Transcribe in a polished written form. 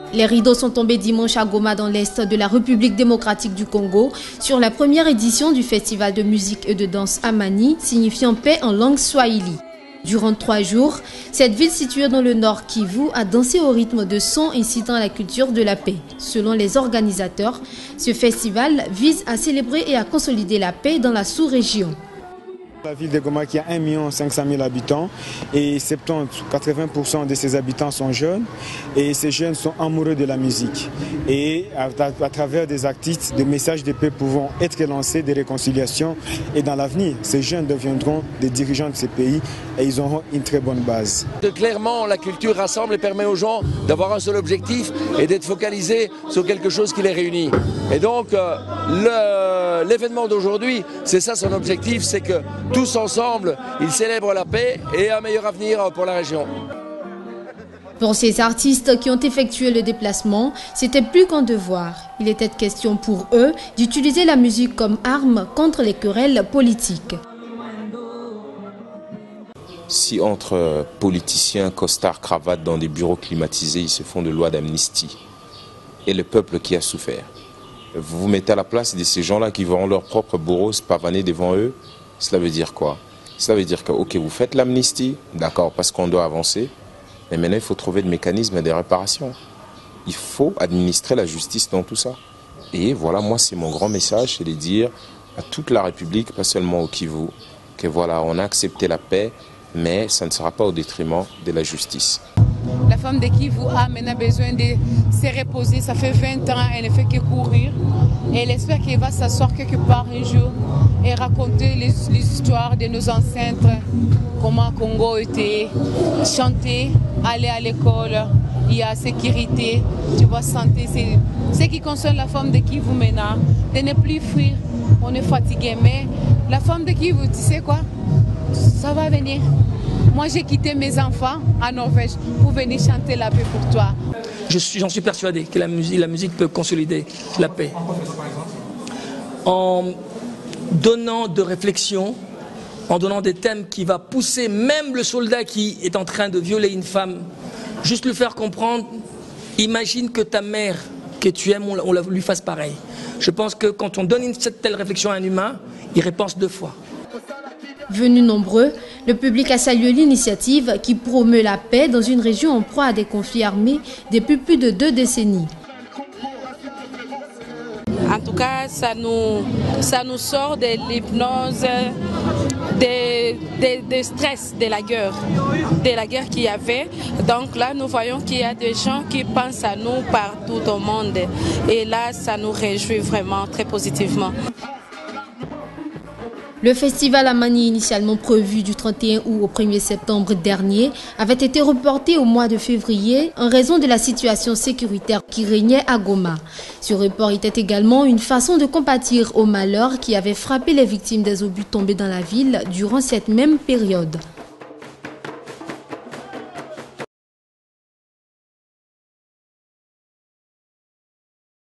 Les rideaux sont tombés dimanche à Goma dans l'est de la République démocratique du Congo sur la première édition du festival de musique et de danse Amani, signifiant paix en langue swahili. Durant 3 jours, cette ville située dans le nord Kivu a dansé au rythme de sons incitant à la culture de la paix. Selon les organisateurs, ce festival vise à célébrer et à consolider la paix dans la sous-région. La ville de Goma qui a 1 500 000 habitants et 80% de ses habitants sont jeunes et ces jeunes sont amoureux de la musique. Et à travers des artistes, des messages de paix pouvant être lancés, des réconciliations et dans l'avenir, ces jeunes deviendront des dirigeants de ces pays et ils auront une très bonne base. Clairement, la culture rassemble et permet aux gens d'avoir un seul objectif et d'être focalisés sur quelque chose qui les réunit. Et donc l'événement d'aujourd'hui, c'est ça son objectif, c'est que tous ensemble, ils célèbrent la paix et un meilleur avenir pour la région. Pour ces artistes qui ont effectué le déplacement, c'était plus qu'un devoir. Il était question pour eux d'utiliser la musique comme arme contre les querelles politiques. Si entre politiciens, costards, cravates dans des bureaux climatisés, ils se font de loi d'amnistie, et le peuple qui a souffert, vous vous mettez à la place de ces gens-là qui verront leur propre bourreau se pavaner devant eux. Cela veut dire quoi? Cela veut dire que, ok, vous faites l'amnistie, d'accord, parce qu'on doit avancer, mais maintenant il faut trouver des mécanismes de réparation. Il faut administrer la justice dans tout ça. Et voilà, moi c'est mon grand message, c'est de dire à toute la République, pas seulement au Kivu, que voilà, on a accepté la paix, mais ça ne sera pas au détriment de la justice. La femme de Kivu a maintenant besoin de se reposer, ça fait 20 ans, elle ne fait que courir. Et elle espère qu'elle va s'asseoir quelque part un jour et raconter les histoires de nos ancêtres, comment Congo était, chanter, aller à l'école, il y a sécurité, tu vois, santé. C'est ce qui concerne la femme de Kivu maintenant, de ne plus fuir, on est fatigué. Mais la femme de Kivu, tu sais quoi, ça va venir. Moi, j'ai quitté mes enfants à Norvège pour venir chanter la paix pour toi. J'en suis persuadé que la musique peut consolider la paix. En donnant de réflexion, en donnant des thèmes qui vont pousser même le soldat qui est en train de violer une femme, juste lui faire comprendre, imagine que ta mère que tu aimes, on lui fasse pareil. Je pense que quand on donne cette telle réflexion à un humain, il repense 2 fois. Venus nombreux, le public a salué l'initiative qui promeut la paix dans une région en proie à des conflits armés depuis plus de 2 décennies. En tout cas, ça nous sort de l'hypnose, des stress de la guerre qu'il y avait. Donc là, nous voyons qu'il y a des gens qui pensent à nous partout au monde. Et là, ça nous réjouit vraiment très positivement. Le festival Amani, initialement prévu du 31 août au 1er septembre dernier, avait été reporté au mois de février en raison de la situation sécuritaire qui régnait à Goma. Ce report était également une façon de compatir au malheur qui avait frappé les victimes des obus tombés dans la ville durant cette même période.